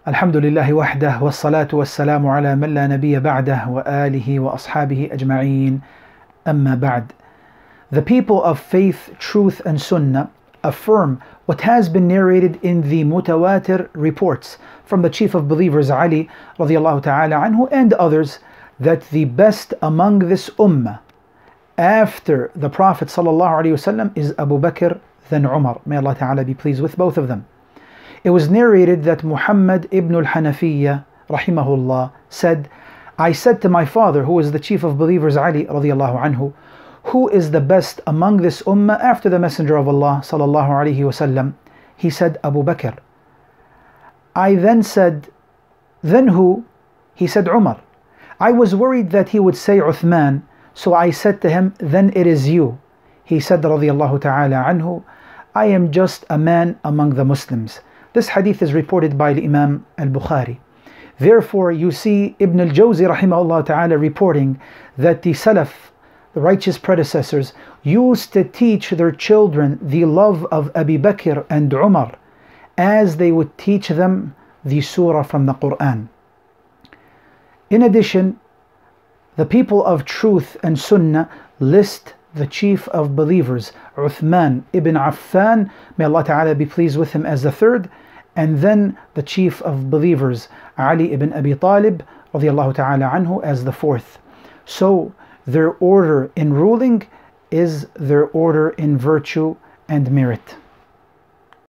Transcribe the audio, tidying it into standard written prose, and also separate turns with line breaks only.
الحمد لله وحده والصلاة والسلام على من لا نبي بعده وآله وأصحابه أجمعين أما بعد. The people of faith, truth and sunnah affirm what has been narrated in the mutawatir reports from the chief of believers Ali radiallahu ta'ala anhu and others that the best among this ummah after the Prophet sallallahu alaihi wasallam is Abu Bakr then Umar. May Allah ta'ala be pleased with both of them. It was narrated that Muhammad ibn al-Hanafiyyah rahimahullah said, I said to my father, who is the chief of believers Ali radiallahu anhu, who is the best among this ummah after the Messenger of Allah sallallahu alaihi wasallam? He said, Abu Bakr. I then said, then who? He said, Umar. I was worried that he would say Uthman, so I said to him, then it is you. He said radiallahu ta'ala anhu, I am just a man among the Muslims. This hadith is reported by the Imam al-Bukhari. Therefore, you see Ibn al-Jawzi rahimahullah ta'ala reporting that the Salaf, the righteous predecessors, used to teach their children the love of Abu Bakr and Umar as they would teach them the surah from the Quran. In addition, the people of truth and sunnah list the chief of believers, Uthman ibn Affan, may Allah Ta'ala be pleased with him, as the third, and then the chief of believers, Ali ibn Abi Talib, radiallahu ta'ala anhu, as the fourth. So their order in ruling is their order in virtue and merit.